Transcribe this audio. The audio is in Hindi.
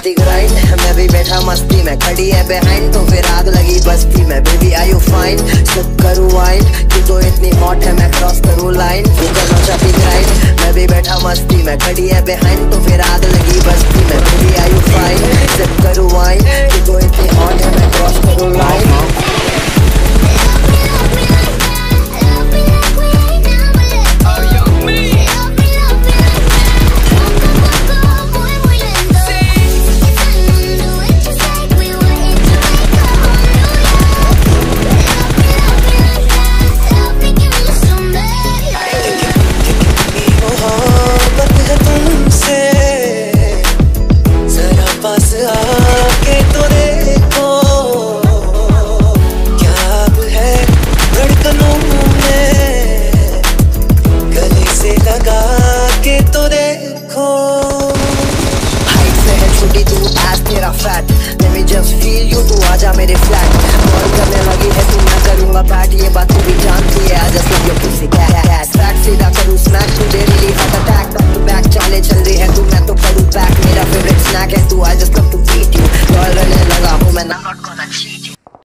चलती ग्राइंड, मैं भी बैठा मस्ती में, खड़ी है बिहाइंड तो फिर आग लगी बस्ती में। Baby are you fine, sip करूँ वाइन, तू तो इतनी हॉट है मैं क्रॉस करूँ लाइन। तू करना चाहती ग्राइंड, मैं भी बैठा मस्ती में, खड़ी है बिहाइंड तो फिर आग लगी बस्ती में। Baby are you fine, sip करूँ वाइन, तू तो इतनी हॉट है मैं क्रॉस करूँ line. Fat, let me just feel you, तू आजा मेरे फ्लैट। कॉल करने लगी है तू, मैं करूँगा बैट, ये बात तू भी जानती है। I just love your pussy cat।